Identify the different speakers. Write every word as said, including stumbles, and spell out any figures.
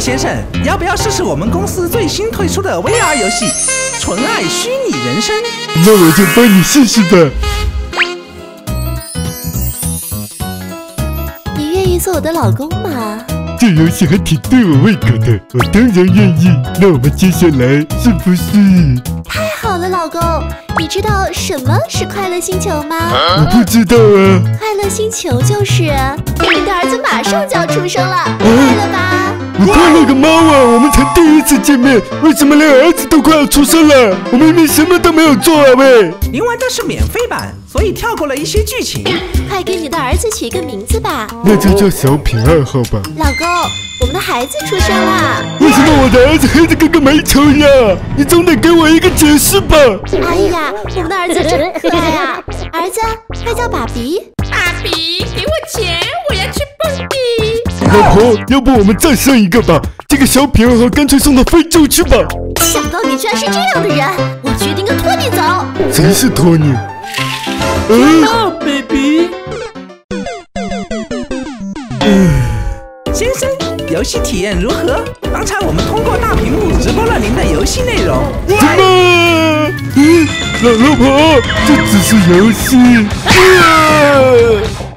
Speaker 1: 先生，要不要试试我们公司最新推出的 V R 游戏《纯爱虚拟人生》？
Speaker 2: 那我就帮你试试吧。
Speaker 3: 你愿意做我的老公吗？
Speaker 2: 这游戏还挺对我胃口的，我当然愿意。那我们接下来是不是？
Speaker 3: 太好了，老公，你知道什么是快乐星球吗？
Speaker 2: 我不知道啊。
Speaker 3: 快乐星球就是你的儿子马上就要出生了，快乐吧？
Speaker 2: 我快乐个猫啊！我们才第一次见面，为什么连儿子都快要出生了？我明明什么都没有做啊喂！
Speaker 1: 您玩的是免费版，所以跳过了一些剧情。
Speaker 3: 快给你的儿子取一个名字吧。
Speaker 2: 那就叫小品二号吧。
Speaker 3: 老公，我们的孩子出生了。
Speaker 2: 为什么我的儿子黑的跟个煤球一样？你总得给我一个解释吧。
Speaker 3: 哎呀，我们的儿子真可爱啊！儿子，快叫爸比。
Speaker 4: 爸比，给我钱，我要去蹦迪。
Speaker 2: 老婆，要不我们再生一个吧？这个小品二号干脆送到非洲去吧。
Speaker 3: 想不到你居然是这样的人，我决定跟托尼走。
Speaker 2: 谁是托尼？
Speaker 1: 嗯、哦 ，baby。嗯，先生，游戏体验如何？刚才我们通过大屏幕直播了您的游戏内容。
Speaker 2: 什么？嗯，老老婆，这只是游戏。啊